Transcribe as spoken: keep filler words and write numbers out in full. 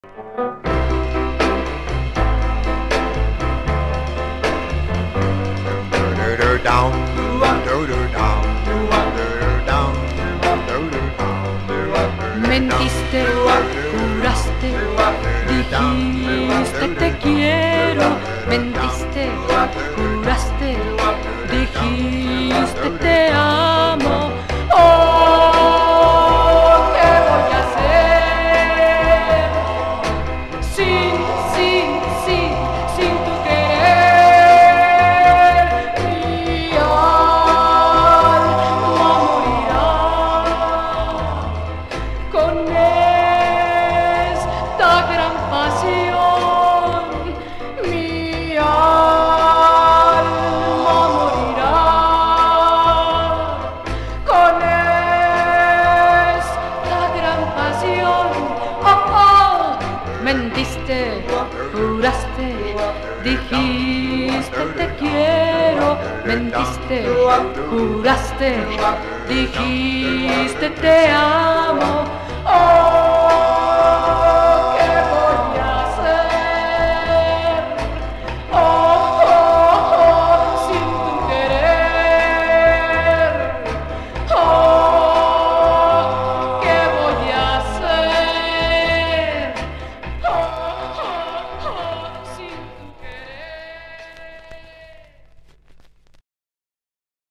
Mentiste, juraste, dijiste te quiero. Mentiste, juraste, dijiste te amo. Oh, ¿qué voy a hacer? Sin, sin, sin, sin tu querer. Mi alma morirá con esta gran pasión. Mi alma morirá con esta gran pasión. Oh, oh. Mentiste, juraste, dijiste te quiero. Mentiste, juraste, dijiste te amo. Oh,